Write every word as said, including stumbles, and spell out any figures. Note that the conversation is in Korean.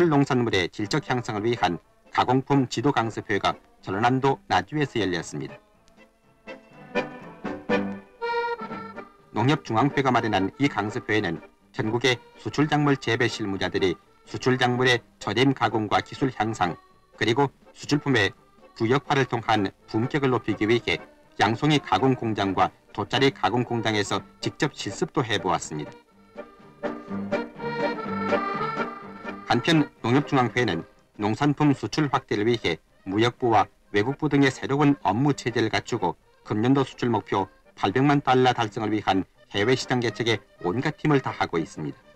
수출 농산물의 질적 향상을 위한 가공품 지도 강습회가 전라남도 나주에서 열렸습니다. 농협중앙회가 마련한 이 강습회에는 전국의 수출작물 재배 실무자들이 수출작물의 저렴 가공과 기술 향상, 그리고 수출품의 부역화를 통한 품격을 높이기 위해 양송이 가공 공장과 돗자리 가공 공장에서 직접 실습도 해보았습니다. 한편 농협중앙회는 농산품 수출 확대를 위해 무역부와 외국부 등의 새로운 업무 체제를 갖추고 금년도 수출 목표 팔백만 달러 달성을 위한 해외 시장 개척에 온갖 힘을 다하고 있습니다.